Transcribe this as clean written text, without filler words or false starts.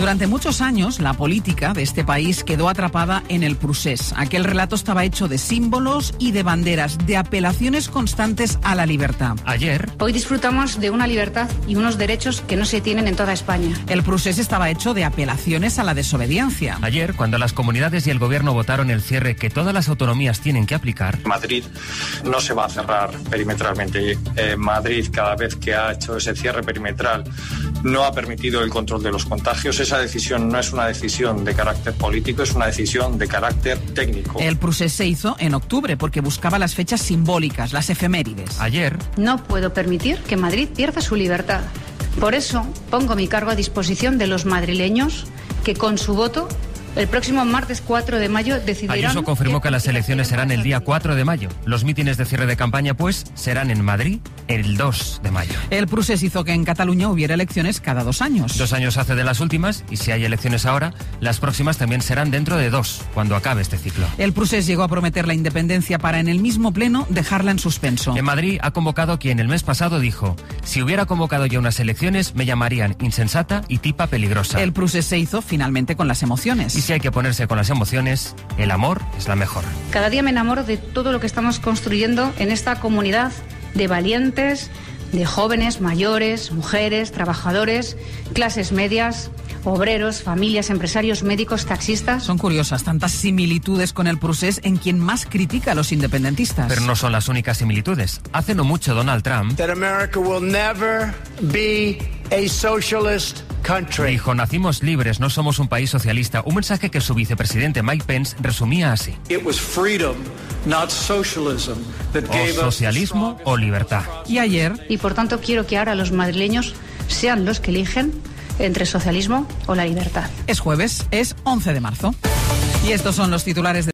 Durante muchos años, la política de este país quedó atrapada en el procés. Aquel relato estaba hecho de símbolos y de banderas, de apelaciones constantes a la libertad. Hoy disfrutamos de una libertad y unos derechos que no se tienen en toda España. El procés estaba hecho de apelaciones a la desobediencia. Ayer, cuando las comunidades y el gobierno votaron el cierre que todas las autonomías tienen que aplicar... Madrid no se va a cerrar perimetralmente. Madrid, cada vez que ha hecho ese cierre perimetral, no ha permitido el control de los contagios. Esa decisión no es una decisión de carácter político, es una decisión de carácter técnico. El procés se hizo en octubre porque buscaba las fechas simbólicas, las efemérides. Ayer... No puedo permitir que Madrid pierda su libertad. Por eso pongo mi cargo a disposición de los madrileños que con su voto el próximo martes 4 de mayo decidirán... Ayuso confirmó que las elecciones serán el día 4 de mayo. Los mítines de cierre de campaña, pues, serán en Madrid el 2 de mayo. El procés hizo que en Cataluña hubiera elecciones cada 2 años. 2 años hace de las últimas, y si hay elecciones ahora, las próximas también serán dentro de 2, cuando acabe este ciclo. El procés llegó a prometer la independencia para en el mismo pleno dejarla en suspenso. En Madrid ha convocado quien el mes pasado dijo: si hubiera convocado ya unas elecciones, me llamarían insensata y tipa peligrosa. El procés se hizo finalmente con las emociones. Y si hay que ponerse con las emociones, el amor es la mejor. Cada día me enamoro de todo lo que estamos construyendo en esta comunidad de valientes, de jóvenes, mayores, mujeres, trabajadores, clases medias, obreros, familias, empresarios, médicos, taxistas. Son curiosas tantas similitudes con el procés en quien más critica a los independentistas. Pero no son las únicas similitudes. Hace no mucho Donald Trump that America will never be a socialist country. Dijo: nacimos libres, no somos un país socialista. Un mensaje que su vicepresidente Mike Pence resumía así: It was freedom, not socialism, that gave us socialismo o libertad. Y ayer... Y por tanto quiero que ahora los madrileños sean los que eligen entre socialismo o la libertad. Es jueves, es 11 de marzo. Y estos son los titulares de